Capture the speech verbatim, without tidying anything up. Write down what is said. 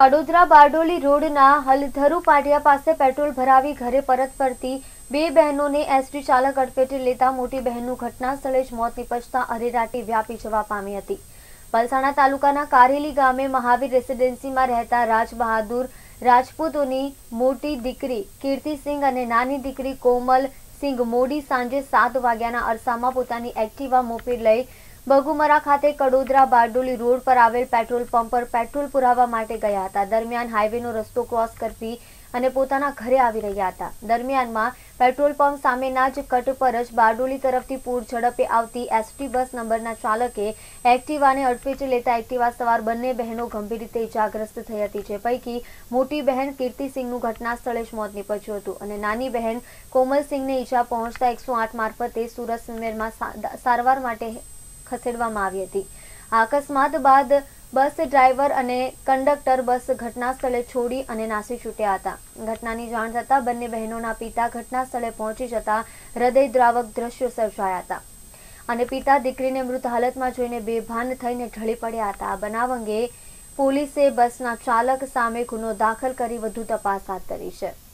વડોદરા બારડોલી રોડના હલધરુ પાટિયા પાસે પેટ્રોલ ભરાવી ઘરે પરત ફરતી બે બહેનોને એસટી ચાલક અડફેટે લેતા મોટી બહેનનું ઘટના સ્થળે જ મોત નીપજતા અરેરાટી વ્યાપી જવા પામી હતી। પલસાણા તાલુકાના કારેલી ગામે મહાવીર રેસિડેન્સીમાં રહેતા રાજ બહાદુર રાજપૂતોની મોટી દીકરી કીર્તિસિંહ અને નાની દીકરી કોમલ સિંહ મોડી સાંજે સાત વાગ્યાના અરસામાં પોતાની એક્ટિવા મોપેડ લઈ બગુમરા ખાતે કડોદરા બારડોલી રોડ પર આવેલ પેટ્રોલ પંપ પર પેટ્રોલ પુરાવવા માટે ગયા હતા। દરમિયાન હાઈવેનો રસ્તો ક્રોસ કરવી અને પોતાના ઘરે આવી રહ્યા હતા। દરમિયાનમાં પેટ્રોલ પંપ સામેના જ કટ પર જ બારડોલી તરફથી પૂર ઝડપે આવતી એસટી બસ નંબરના ચાલકે એક્ટિવાને અડફેટે લેતા એક્ટિવા સવાર બંને બહેનો ગંભીર રીતે ઇજાગ્રસ્ત થઈ હતી। જે પૈકી મોટી બહેન કીર્તિસિંહનું ઘટના સ્થળે જ મોત નીપજ્યું હતું અને નાની બહેન કોમલસિંહને ઈજા પહોંચતા એકસો આઠ મારફતે સુરત સિવિલમાં સારવાર માટે ખસેડવામાં આવી હતી। આ અકસ્માત બાદ બસ ડ્રાઈવર અને કંડક્ટર બસ ઘટના સ્થળે છોડી અને નાસી છૂટ્યા હતા। ઘટનાની જાણ થતાં બંને બહેનોના પિતા ઘટના સ્થળે પહોંચી જતા હૃદયદ્રાવક દ્રશ્યો સર્જાયા હતા અને પિતા દીકરીને મૃત હાલતમાં જોઈને બેભાન થઈને ઢળી પડ્યા હતા। આ બનાવ અંગે પોલીસે બસના ચાલક સામે ગુનો દાખલ કરી વધુ તપાસ હાથ ધરી છે।